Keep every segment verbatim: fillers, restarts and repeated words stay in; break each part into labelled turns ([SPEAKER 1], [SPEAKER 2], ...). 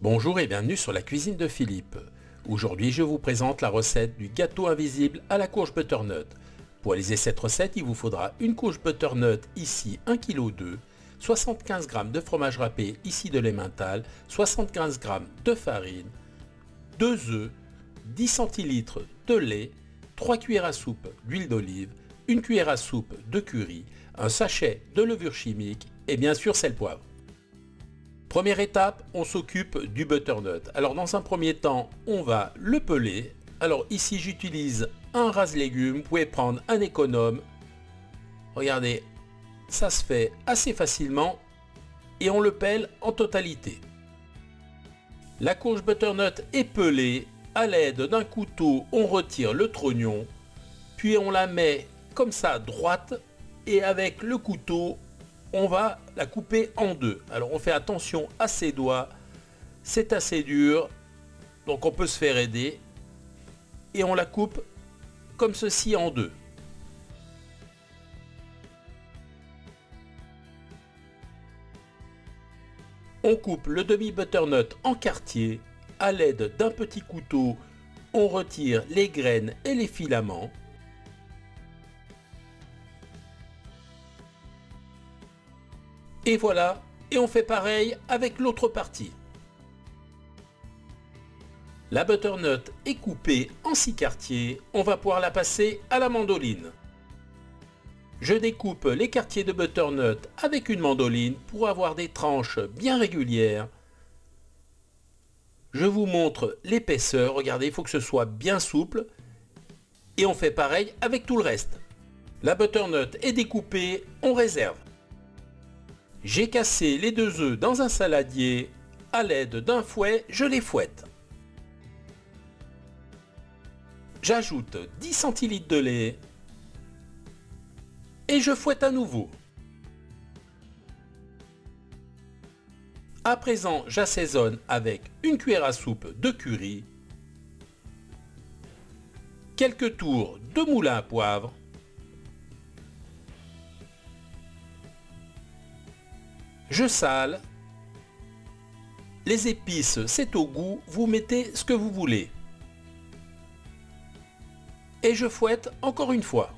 [SPEAKER 1] Bonjour et bienvenue sur la cuisine de Philippe. Aujourd'hui je vous présente la recette du gâteau invisible à la courge butternut. Pour réaliser cette recette, il vous faudra une courge butternut, ici un virgule deux kilos, soixante-quinze grammes de fromage râpé, ici de l'emmental, soixante-quinze grammes de farine, deux œufs, dix centilitres de lait, trois cuillères à soupe d'huile d'olive, une cuillère à soupe de curry, un sachet de levure chimique et bien sûr sel poivre. Première étape, on s'occupe du butternut. Alors dans un premier temps, on va le peler. Alors ici j'utilise un rase-légumes, vous pouvez prendre un économe. Regardez, ça se fait assez facilement et on le pèle en totalité. La courge butternut est pelée. À l'aide d'un couteau, on retire le trognon, puis on la met comme ça droite et avec le couteau, on va la couper en deux. Alors on fait attention à ses doigts, c'est assez dur, donc on peut se faire aider. Et on la coupe comme ceci en deux. On coupe le demi-butternut en quartiers. À l'aide d'un petit couteau, on retire les graines et les filaments. Et voilà, et on fait pareil avec l'autre partie. La butternut est coupée en six quartiers, on va pouvoir la passer à la mandoline. Je découpe les quartiers de butternut avec une mandoline pour avoir des tranches bien régulières. Je vous montre l'épaisseur, regardez, il faut que ce soit bien souple. Et on fait pareil avec tout le reste. La butternut est découpée, on réserve. J'ai cassé les deux œufs dans un saladier. À l'aide d'un fouet, je les fouette. J'ajoute dix centilitres de lait. Et je fouette à nouveau. À présent, j'assaisonne avec une cuillère à soupe de curry, quelques tours de moulin à poivre, je sale, les épices c'est au goût, vous mettez ce que vous voulez. Et je fouette encore une fois.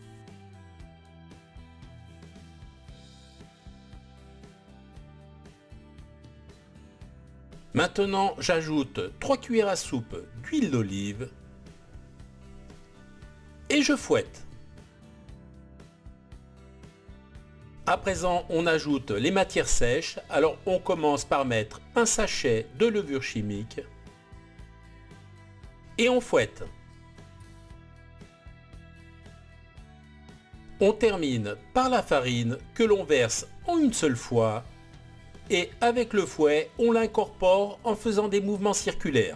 [SPEAKER 1] Maintenant, j'ajoute trois cuillères à soupe d'huile d'olive et je fouette. À présent, on ajoute les matières sèches. Alors, on commence par mettre un sachet de levure chimique et on fouette. On termine par la farine que l'on verse en une seule fois. Et avec le fouet, on l'incorpore en faisant des mouvements circulaires.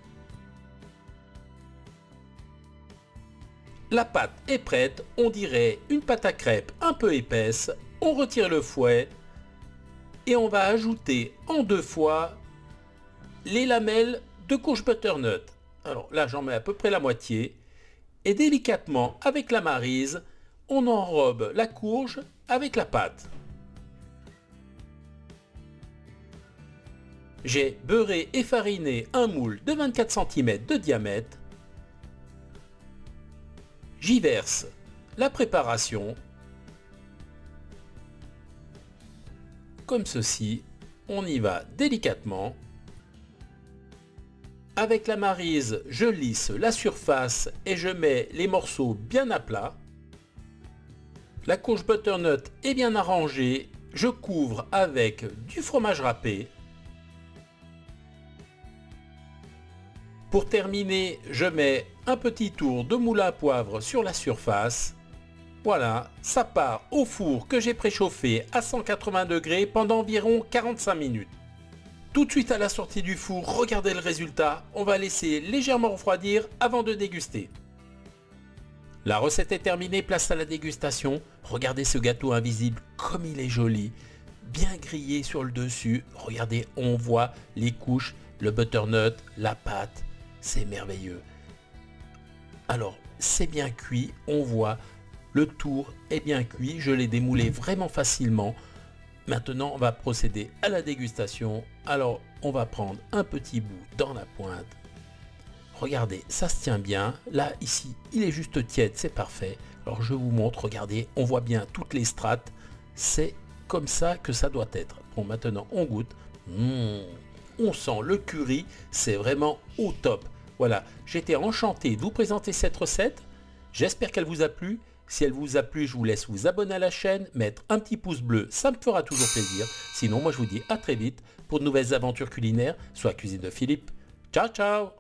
[SPEAKER 1] La pâte est prête, on dirait une pâte à crêpes un peu épaisse. On retire le fouet et on va ajouter en deux fois les lamelles de courge butternut. Alors là, j'en mets à peu près la moitié. Et délicatement, avec la maryse, on enrobe la courge avec la pâte. J'ai beurré et fariné un moule de vingt-quatre centimètres de diamètre. J'y verse la préparation. Comme ceci, on y va délicatement. Avec la maryse, je lisse la surface et je mets les morceaux bien à plat. La courge butternut est bien arrangée. Je couvre avec du fromage râpé. Pour terminer, je mets un petit tour de moulin à poivre sur la surface. Voilà, ça part au four que j'ai préchauffé à cent quatre-vingts degrés pendant environ quarante-cinq minutes. Tout de suite à la sortie du four, regardez le résultat. On va laisser légèrement refroidir avant de déguster. La recette est terminée, place à la dégustation. Regardez ce gâteau invisible, comme il est joli. Bien grillé sur le dessus. Regardez, on voit les couches, le butternut, la pâte. C'est merveilleux. Alors, c'est bien cuit, on voit, le tour est bien cuit, je l'ai démoulé vraiment facilement. Maintenant, on va procéder à la dégustation. Alors, on va prendre un petit bout dans la pointe. Regardez, ça se tient bien. Là, ici, il est juste tiède, c'est parfait. Alors, je vous montre, regardez, on voit bien toutes les strates. C'est comme ça que ça doit être. Bon, maintenant, on goûte. Mmh, on sent le curry, c'est vraiment au top. Voilà, j'étais enchanté de vous présenter cette recette. J'espère qu'elle vous a plu. Si elle vous a plu, je vous laisse vous abonner à la chaîne, mettre un petit pouce bleu, ça me fera toujours plaisir. Sinon, moi je vous dis à très vite pour de nouvelles aventures culinaires sur la cuisine de Philippe. Ciao, ciao!